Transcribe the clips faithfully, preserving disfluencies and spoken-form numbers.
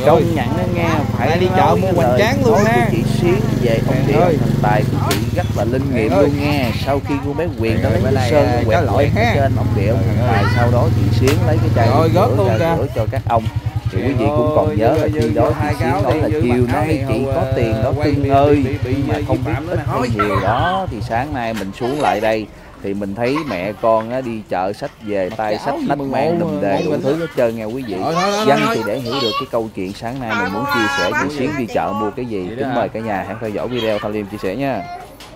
công nhận nó nghe, phải đi chợ mua hoành tráng luôn ha. Chị Xuyến về ông Địa thần tài của chị rất là linh nghiệm luôn nghe. Sau khi cô bé Quyền nó lấy cái sơn nó quẹt quẹt trên ông Địa thần tài, sau đó chị Xuyến lấy cái chai rồi gót luôn ra rửa cho các ông. Thì quý vị cũng còn nhớ là khi đó chị Xuyến nói là chiều nay chị có tiền đó cưng ơi, nhưng mà không biết ít hay nhiều đó. Thì sáng nay mình xuống lại đây thì mình thấy mẹ con á, đi chợ sách về tay sách nách mạng đùm đề đủ thứ hết trơn nghe quý vị. Dân thì để hiểu được cái câu chuyện sáng nay mình muốn chia sẻ chị Xuyến đi chợ mua cái gì, kính mời cả nhà hãy theo dõi video Thao Liêm chia sẻ nha.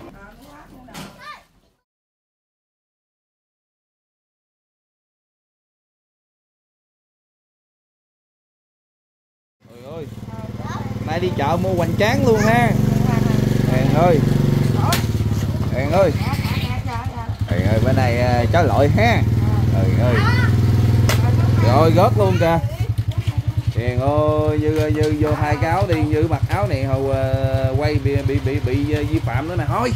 Trời ơi, nay đi chợ mua hoành tráng luôn ha. Hèn ơi, Hèn ơi, Hèn ơi, bữa nay uh, chó lội ha. Trời ơi, rồi gót luôn kìa. Hèn ơi, như như vô hai cái áo đi, như mặc áo này hồi uh, quay bị bị bị bị uh, vi phạm nữa nè thôi.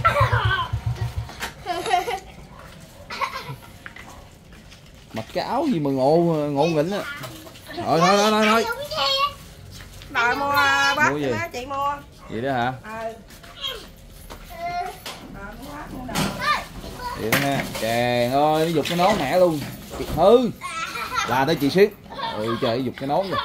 Mặc cái áo gì mà ngộ ngộ nghĩnh á. Thôi thôi thôi thôi thôi. Đòi mua bát mua gì? Đó, chị mua. Vậy đó hả? Ừ. Vậy đó ha. Trời ơi, nó giục cái nón mẹ luôn. Hư. Là tới chị Xuyến. Ừ trời, giục cái nón rồi.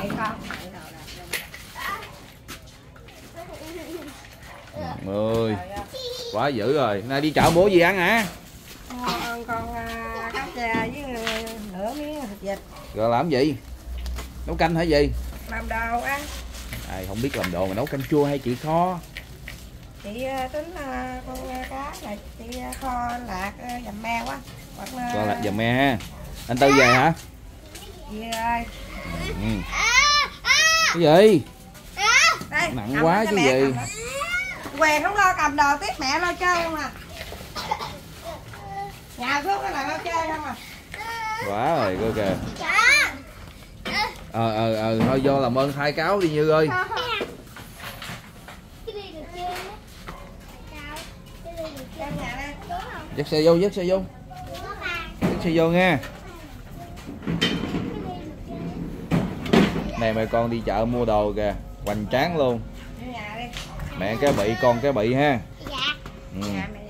Ơi. Quá dữ rồi. Nay đi chợ mua gì ăn hả? Con con cá trà với nửa miếng thịt vịt. Rồi làm gì? Nấu canh hả gì? Làm đồ ăn. Ai không biết làm đồ mà nấu canh chua hay chị kho? Chị tính con cá là chị kho lạc dầm me quá. Hoặc là... Kho lạc dầm me ha. Anh Tư về hả? Gì ơi. Ừ. Cái gì? Đây, nặng quá chứ gì? Quyền không lo cầm đồ tiếp, mẹ lo chơi không à. Nhà thuốc là lo chơi không à. Quá rồi cô kìa. Ờ ờ ờ thôi vô làm ơn thay cáo đi Như ơi. Dắt xe vô, dắt xe vô. Dắt xe vô nha. Này mẹ con đi chợ mua đồ kìa, hoành tráng luôn. Mẹ cái bị con cái bị ha. Ừ.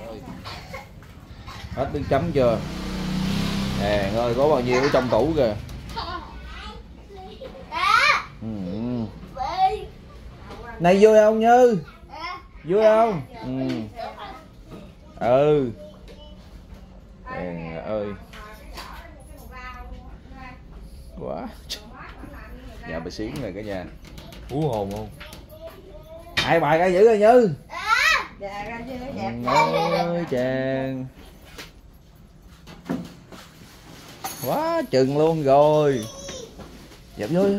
Hết nước chấm chưa? Nè ơi, có bao nhiêu ở trong tủ kìa. Ừ. Này vui không Như? Vui không? Ừ. Ừ. Nè ơi. Quá. Nhà bà Xuyến rồi cả nhà. Hú hồn không? Ai bài ra dữ rồi Như? Ơi chàng. Quá chừng luôn rồi. Dẹp vô.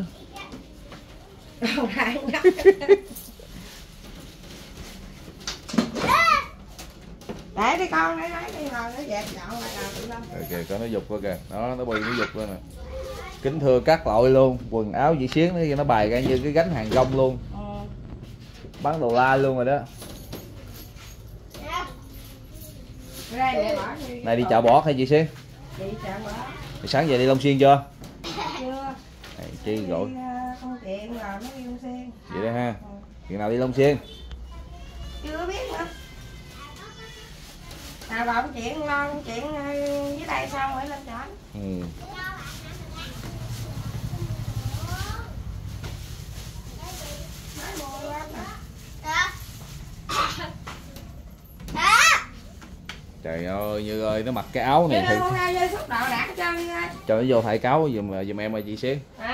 Để đi con, để lấy đi rồi nó dẹp dọn lại rồi tụi nó. Ok, có nó dục qua kìa. Đó, nó bay nó dục lên nè. Kính thưa các lội luôn, quần áo chị Xuyến nó, nó bày ra như cái gánh hàng rong luôn. Ừ. Bán đồ la luôn rồi đó. Này đi chợ bó hay chị Xuyến? Đi chợ bó. Sáng giờ đi Long Xuyên chưa? Chưa. Này, chi gọi. Không chuyện rồi mới đi Long Xuyên. Vậy đó ha. Chuyện nào đi Long Xuyên? Chưa biết nữa. Nào bận chuyện lo chuyện dưới đây xong rồi lên chợ. Ừ. Trời ơi Như ơi, nó mặc cái áo này thì cho nó vô thay cáo giùm giùm em ơi chị Xuyến.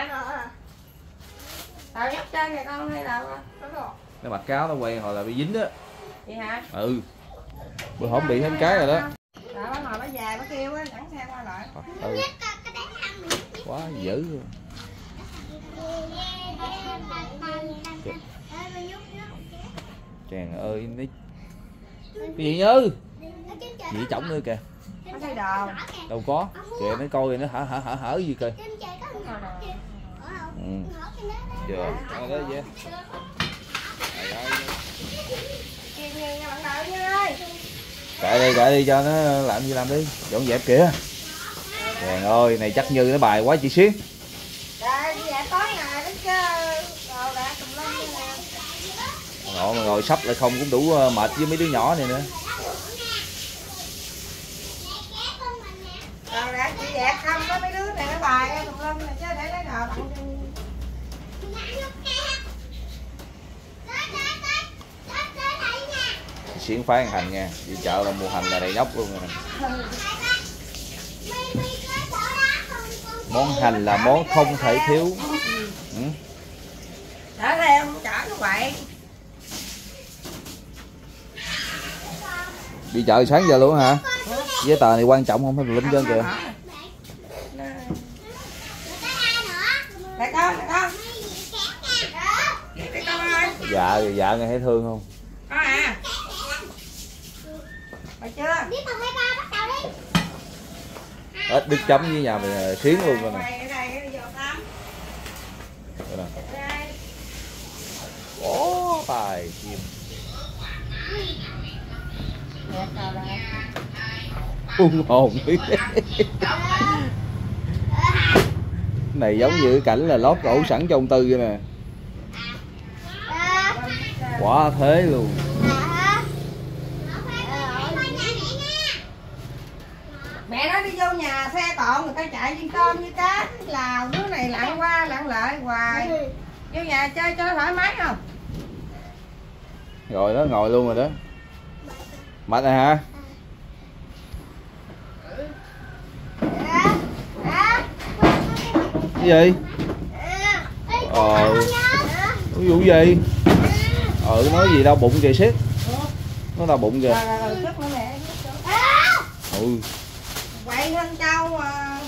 Tao nhấc chân này con hay là Nó mặc cái áo nó quay hồi là bị dính á. Vậy hả? Ừ. Bữa hổm bị thêm cái rồi đó. Rồi bà ngồi bà về bà kêu á, dẫn xe qua lại. Ừ. Quá dữ. Chàng ơi nó cái gì Như? Gì trỏng nữa kìa. Nó thay đồ. Đâu có. Kìa nó coi rồi nó hở hở hở hở gì kìa. Ừ. Giờ đó vậy. Kệ đi, kệ đi cho nó làm gì làm đi, dọn dẹp kìa. Trời ơi, này chắc Như nó bài quá chị Xuyến. Trời, dẹp tối ngày đến Ngồi mà ngồi sắp lại không cũng đủ mệt với mấy đứa nhỏ này nữa. Còn đã chị dẹp không có mấy đứa này nó bài tùm lum này chứ để lấy nào tặng cho. Xiển phá ăn hành nha, đi chợ là mua hành là đầy nhóc luôn rồi nè. Món hành là món không thể thiếu. Ừ. Chở theo chở nó vậy. Đi chợ sáng giờ luôn hả? Giấy tờ này quan trọng không? Phải lính chân kìa. Để con, để con. Để con ơi. Dạ, dạ nghe thấy thương không? Có à. Phải chưa? Ít đứt chấm với nhà mình xiến luôn rồi nè. Ố tài chim. Hung hồn. Này giống như cái cảnh là lót cổ sẵn trong tư vậy nè. Quá thế luôn. Mẹ nó đi vô nhà xe còn người ta chạy viên tôm với cá là đứa này lặn qua lặn lại hoài. Vô nhà chơi cho nó thoải mái không? Rồi đó ngồi luôn rồi đó. Mệt rồi hả? Cái gì? Ờ cái vụ gì? Ờ nói gì đau bụng kìa siết. Nó đau bụng kìa. Ừ. Quậy hơn trâu à.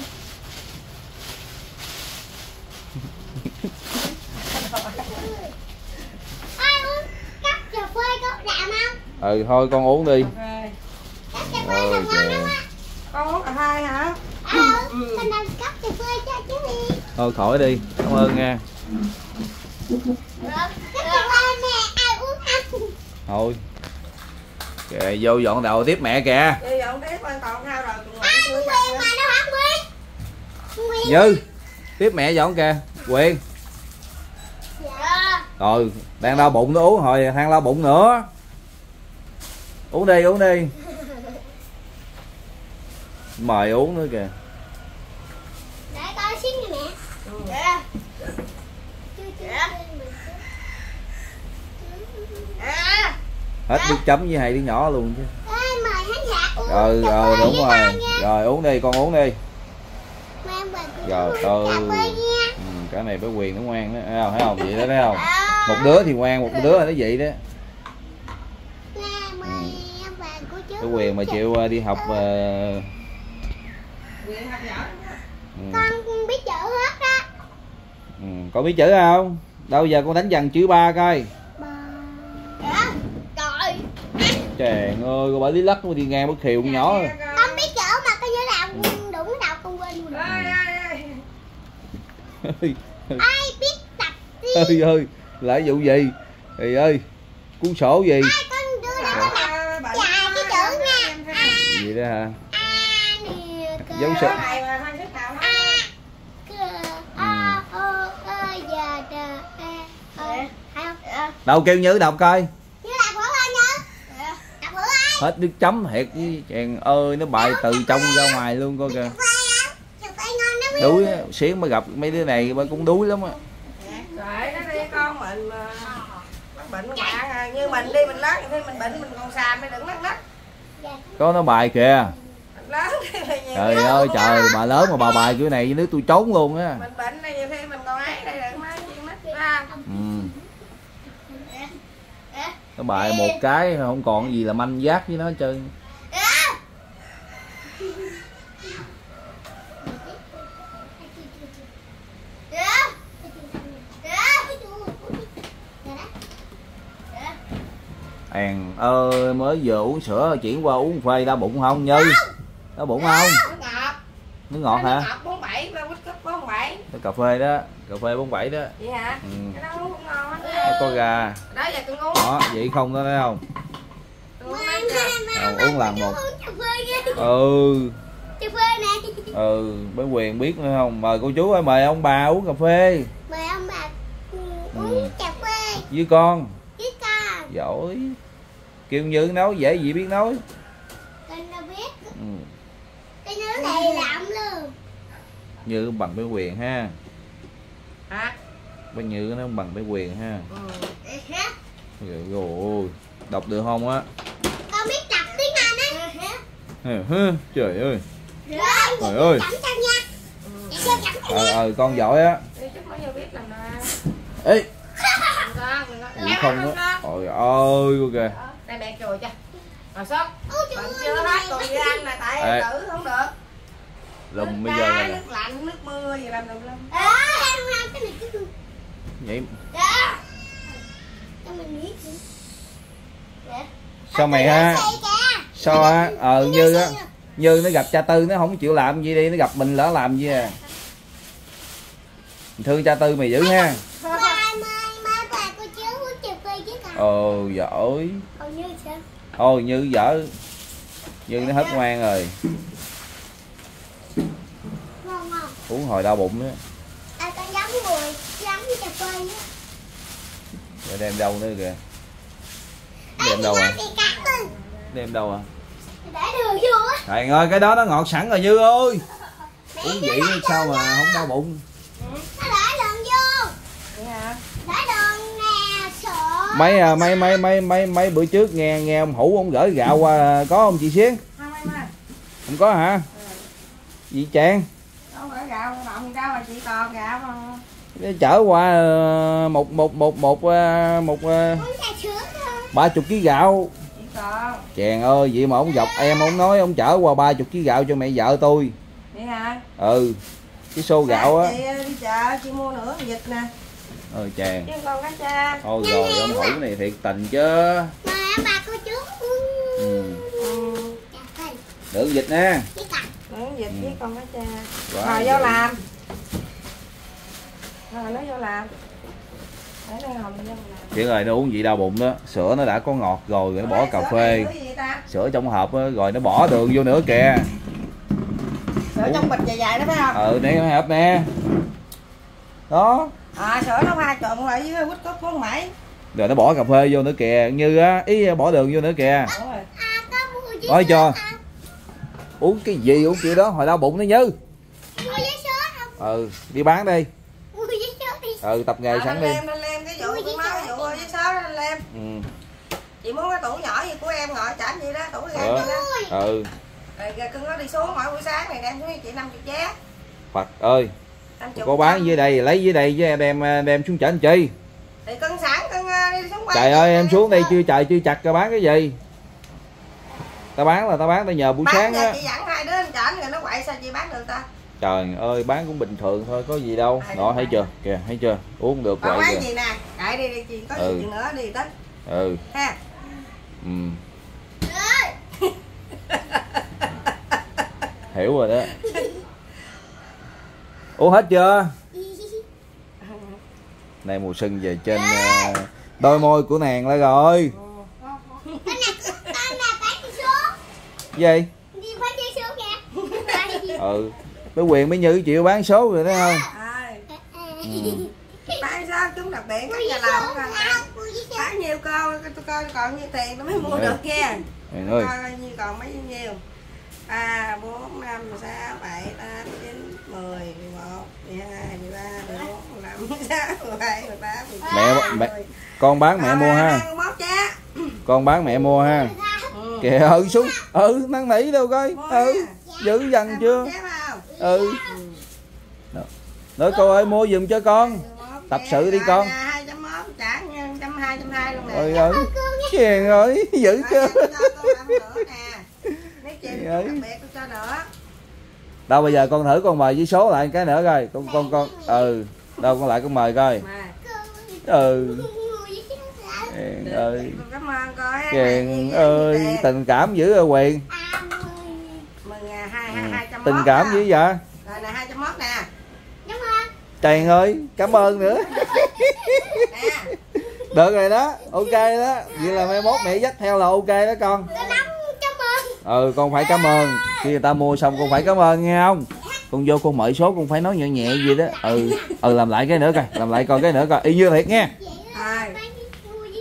Ừ thôi con uống đi. Rồi con uống cà phê hả? Ừ. Mình đang cấp cà phê cho chú đi. Thôi khỏi đi, cảm ơn nha. Cấp cà phê mẹ ai uống không? Thôi. Kìa vô dọn đầu tiếp mẹ kìa. Vô dọn tiếp con còn sao rồi tụi Ai Quyền mà nó không Quyền. Như tiếp mẹ dọn kìa. Quyền. Dạ. Rồi đang đau bụng nó uống hồi than đau bụng nữa. Uống đi uống đi. Mời uống nữa kìa. Để coi xíu nè mẹ. Dạ. Dạ. À. Hết nước chấm với hai đứa nhỏ luôn chứ. Ê, mời khán giả uống Rồi cà rồi phê đúng với rồi. con nha. Rồi uống đi con uống đi. Mang về cô Rồi uống từ cà phê nha. ừ, cái này với Quyền nó ngoan đó, thấy không? Thấy không? Vậy đó thấy không? À. Một đứa thì ngoan, một đứa là nó vậy đó. Nè, mời em về cô chú. Cái Quyền mà chịu uh, đi học uh, Quyền học giỏi. ừ. Con biết chữ hết đó. Ừ. Con biết chữ không? Đâu giờ con đánh dần chữ ba coi. Ba. Dạ. Trời. Trời ơi, con bởi lý lắc nó đi ngang bất khiều con nhỏ rồi. Con biết chữ mà cái dưới nào đúng đầu con quên rồi. Ơi ơi ơi. Ai biết tập đi. Ơi ơi, là vụ gì? Thì ơi, cuốn sổ gì? Ai con đưa ra con đọc dài cái chữ nha. A. Gì đó hả? A nè. Dấu Cái sức. này mà hai sức nào A. hết. K. A. O. Ơ. Giờ. Đ. E. Ơ. Thấy không? Đâu kêu Như đọc coi. Như đọc thử coi Như. Đọc thử ai? Hết nước chấm thiệt với chàng ơi, nó bài từ trong ra ngoài luôn coi kìa. Cà phê ngon lắm. Đuối á, xíu mới gặp mấy đứa này mới cũng đuối lắm á. Rồi nó đi con mình mà mắc bệnh hoạn như mình đi mình lớn thì mình bệnh mình còn xàm mới đừng lắc lắc. Có nó bài kìa. Mình lớn thì nhiều Trời ơi trời, bà lớn mà bà bài kiểu này nếu tôi trốn luôn á. mình bệnh này nhiều khi mình còn ấy đây đừng nói chuyện mất ra. Ừ. Nó bài một cái không còn gì là manh giác với nó hết trơn. Àn ơi mới vừa uống sữa chuyển qua uống phê đau bụng không Như? Đau bụng không? Nó ngọt. Nước ngọt hả? Ngọt bốn bảy ba quýt cúp bốn bảy. Cái cà phê đó, cà phê bốn bảy đó. Vậy hả? Ừ. Cái đó uống cũng ngon Nó á. có gà. Đó giờ tôi uống. Đó, vậy không đó thấy không? Tôi uống mấy giờ. Không, uống lần một. Cà phê ghê. Ừ. Cà phê nè. Ừ, với Quyền biết nữa không? Mời cô chú ơi, mời ông bà uống cà phê. Mời ông bà Ừ. uống cà phê Với con. với con. Giỏi. Kêu Như nấu dễ gì biết nấu. Con đâu biết. Ừ. Cái nó đầy lắm luôn. Như bằng cái quyền ha. Hả? Bao Như nó bằng cái quyền ha. Ừ. Để hết. Rồi đọc được không á? Con biết đọc tiếng Anh á. Ừ, hứ, trời ơi. Rồi, Trời ơi. chấm cho nha. Để cho chấm cho Ờ nha. ờ con giỏi á. Đi chút mới vô biết làm nè. Ê, Đừng có, đừng có. gì không á. Trời ơi kìa. Đây mẹ chùi cho. Rồi sốt. Ôi trời Bạn ơi. chưa hết còn với anh là tại Ê. tử không được. Lùm Nước bây giờ đá, nè. nước lạnh, nước mưa gì làm lùm lum. Ờ, em làm cái này cái gì? Vậy Đó. Cho mình biết gì? Để. sao mày ha? Sao á? Ờ Như á. Như nó gặp cha Tư nó không chịu làm gì đi, nó gặp mình lỡ làm gì à. Thương cha Tư mày dữ ha. Mai mai mai bà cô chú uống cà phê với con. Ồ giỏi. Còn Như sao? Ôi Như dở. Như nó hết ngoan rồi. Ngon không? Uống hồi đau bụng á. À con giống người giống cà phê á. Rồi đem đâu nữa kìa. Ê, Đem đâu à? thì cắt đi. Đem đâu à? Để đường vô á. Thầy ơi cái đó nó ngọt sẵn rồi Như ơi. Uống vậy sao mà không đau bụng. Nó để đường vô. Vậy hả? Để đường nè, sữa. Mấy à, mấy mấy mấy mấy mấy bữa trước nghe nghe ông Hữu ông gửi gạo qua có không chị Xuyến? Không em ơi. Không có hả? Gì Trang? Không phải gạo động đâu mà chị còn gạo mà. Nó chở qua ờ, một một một một ờ, một ờ, Uống trà sữa thôi. ba chục ký gạo. Chị còn. Chèn ơi vậy mà ông dọc em ông nói ông chở qua ba chục ký gạo cho mẹ vợ tôi. Vậy hả? Ừ. Cái xô gạo á. Chị đi chợ chị mua nửa vịt nè. Ờ chèn. Chứ còn cá cha. Thôi rồi ông Hữu này thiệt tình chứ. Mời bà cô chú uống Ừ. Ừ. cà phê. Đựng vịt nha. Với cà. Nửa vịt với con cá cha. Quá Rồi dữ. vô làm. Rồi nó vô làm. Để đây hồng vô làm. Chuyện rồi nó uống gì đau bụng đó. Sữa nó đã có ngọt rồi rồi nó bỏ cà phê. Sữa gì ta? Sữa trong hộp á, rồi nó bỏ đường vô nữa kìa. Sữa trong bịch dài dài đó phải không? Ừ nè cái hộp nè. Đó. À sữa nó pha trộn lại với quýt cốt con mẩy. Rồi nó bỏ cà phê vô nữa kìa. Như á, ý bỏ đường vô nữa kìa. Đúng rồi. À có mua với Ôi sữa cho. không? Uống cái gì uống kiểu đó hồi đau bụng nó Như. Mua với sữa không? Ừ đi bán đi. Mua với sữa đi. Ừ tập nghề À, sẵn lên đi. lem, lên lem cái vụ con nói vụ với sớ lên lem. Ừ. Chị muốn cái tủ nhỏ gì của em ngồi chảnh gì đó, tủ game Ờ. gì đó. Ừ. Rồi kìa, cưng nó đi xuống mỗi buổi sáng này đem xuống cho chị năm mươi vé. Phật ơi. năm mươi Cô bán dưới đây lấy dưới đây với đem đem xuống chợ anh chi. thì cưng sẵn cưng đi xuống quay. Trời ơi em xuống đây chưa trời chưa chặt rồi bán cái gì. Ta bán là ta bán ta nhờ buổi bán sáng giờ á. chị dẫn hai đứa lên chảnh rồi nó quậy sao chị bán được ta? Trời ơi bán cũng bình thường thôi có gì đâu. Ai Đó được thấy bán. chưa? Kìa thấy chưa? Uống được Còn vậy bán kìa. gì nè, cậy đi đi chị có Ừ. gì nữa đi tính. Ừ. Ha. Ừ. Hiểu rồi đó. Uống hết chưa? Này mùa xuân về trên uh, đôi môi của nàng lại rồi. Con nè, con nè bán đi số. Gì? Đi bán đi số kìa. Ừ. Cái quyền mới Như chịu bán số rồi thấy không? À, Ừ. bán sao chúng đặc biệt Mua các với nhà số làm không? không Mua với số. bán nhiều con tôi coi còn nhiêu tiền tôi mới mua Ừ. được nha. Nàng ơi. Coi bao nhiêu còn mấy nhiêu. ba, bốn, năm, sáu, bảy, tám, chín, mười, mười một, mười hai, mười ba, mười bốn, mười lăm, mười sáu, mười bảy, mười tám, mười chín, Mẹ mẹ con bán mẹ mua ha. hai mươi mốt giá. Con bán mẹ mua ha. Ừ. Kìa ừ xuống. Ừ năn nỉ đâu coi. Ừ. Dữ dằn chưa? hai mươi mốt giá phải không? Ừ. Nói cô ơi mua giùm cho con. Tập sự đi con. hai trăm mốt trả nhân một trăm hai mươi, một trăm hai mươi luôn nè. Ơi ơi. Chèn rồi dữ Rồi, chưa? cho con làm nữa nè. Mấy chuyện Ơi. đặc biệt tôi cho nữa. Đâu bây giờ con thử con mời với số lại cái nữa coi. Con con con ừ. Đâu con lại con mời coi. Mà. Ừ. Mua với số sao? Chèn ơi. Con cảm ơn cô ha. Chèn ơi tình cảm dữ rồi Quyền. À, mười. Mừng à, hai Ừ. hai hai trăm Tình mốt cảm à. dữ vậy? Rồi nè hai trăm mốt nè. Đúng không? Chèn ơi cảm ơn nữa. Nè. Được rồi đó. Ok đó. Vậy là mai mốt mẹ dắt theo là ok đó con. Con nắm cảm ơn. Ừ con phải cảm ơn. Khi người ta mua xong con phải cảm ơn nghe không? Con vô con mời số con phải nói nhẹ nhẹ gì đó. Ừ. Ừ làm lại cái nữa coi. Làm lại coi cái nữa coi. Y như thiệt nghe. Vậy Rồi. đó, bán đi- mua với số được.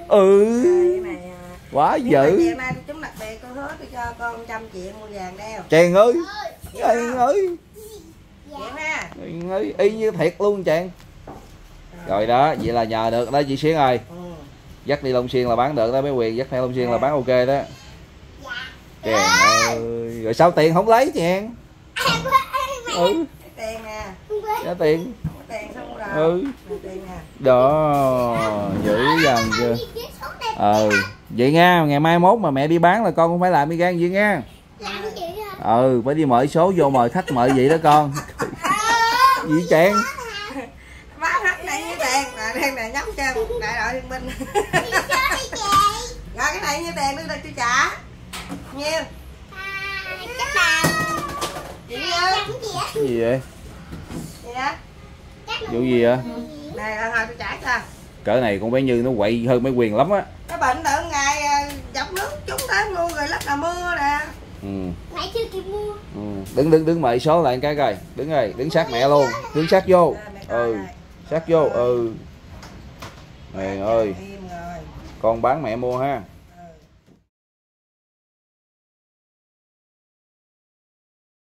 Ừ, Rồi, cái này à, quá nhưng mà dữ. chiều nay chúng đặc biệt tôi hứa tôi cho con trăm triệu mua vàng đeo. Chàng ơi, Chàng ơi, Vậy ha. Chàng ơi, y như thiệt luôn Chàng. Rồi đó, vậy là nhờ được đó chị Xuyến ơi. Ừ. Dắt đi Long Xuyên là bán được đó bé Quyền, dắt theo Long Xuyên là bán ok đó. Chàng ơi, rồi sao tiền không lấy Chàng? Ừ, Cái tiền nè, trả tiền. cái tiền xong rồi. Ừ. Nè, tiền nè. Đó, dữ dằn chưa? Ừ, vậy nha, ngày mai mốt mà mẹ đi bán là con cũng phải làm đi gan vậy nha. Làm cái gì hả? Ừ, phải đi mời số vô mời khách mời vậy đó con. Gì Chàng? Bán hết này như tiền, nè đây nè nhóc chân, đại đội liên minh. Rồi cái này như tiền đưa được tôi trả. Nhiêu? Chắc là Chị nhiêu? cái gì á? Cái gì vậy? Gì đó? Vụ gì vậy? Này là hồi tôi trả cho. Cỡ này con bé Như nó quậy hơn mấy Quyền lắm á. Cái bệnh đợt ngày à, dọc nước chúng tới luôn rồi lắm là mưa nè. Ừ. Mẹ chưa kịp mua. Ừ. Đứng đứng đứng mời số lại cái coi. Đứng rồi, đứng sát mẹ luôn. Đứng sát vô. Rồi, mẹ coi Ừ. này. Sát vô. Ừ. Mẹ ơi, Im rồi. con bán mẹ mua ha.